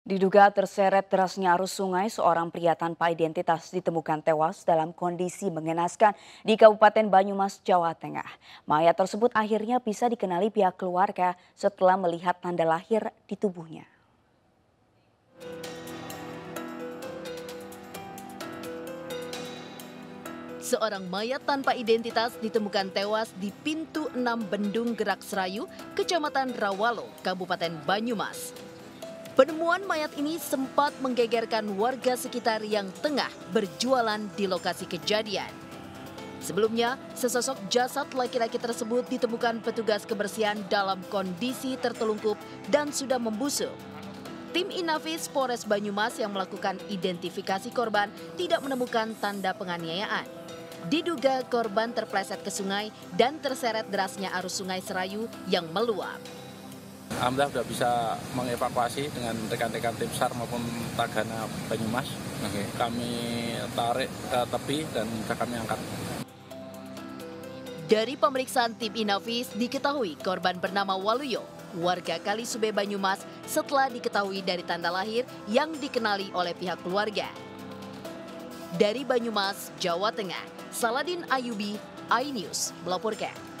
Diduga terseret derasnya arus sungai, seorang pria tanpa identitas ditemukan tewas dalam kondisi mengenaskan di Kabupaten Banyumas, Jawa Tengah. Mayat tersebut akhirnya bisa dikenali pihak keluarga setelah melihat tanda lahir di tubuhnya. Seorang mayat tanpa identitas ditemukan tewas di pintu 6 Bendung Gerak Serayu, Kecamatan Rawalo, Kabupaten Banyumas. Penemuan mayat ini sempat menggegerkan warga sekitar yang tengah berjualan di lokasi kejadian. Sebelumnya, sesosok jasad laki-laki tersebut ditemukan petugas kebersihan dalam kondisi tertelungkup dan sudah membusuk. Tim Inafis Polres Banyumas yang melakukan identifikasi korban tidak menemukan tanda penganiayaan. Diduga korban terpleset ke sungai dan terseret derasnya arus sungai Serayu yang meluap. Alhamdulillah sudah bisa mengevakuasi dengan rekan-rekan tim SAR maupun Tagana Banyumas. Kami tarik ke tepi dan sudah kami angkat. Dari pemeriksaan tim Inafis diketahui korban bernama Waluyo, warga Kalisube Banyumas, setelah diketahui dari tanda lahir yang dikenali oleh pihak keluarga. Dari Banyumas, Jawa Tengah, Saladin Ayubi, iNews melaporkan.